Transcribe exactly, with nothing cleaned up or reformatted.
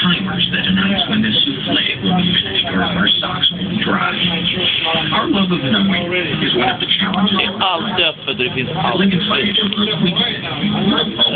timers that announce when the souffle will be finished or if our socks will be dry. Our love of knowing is one of the challenges. Det är allt därför det finns allt. Lincoln Financial Group, we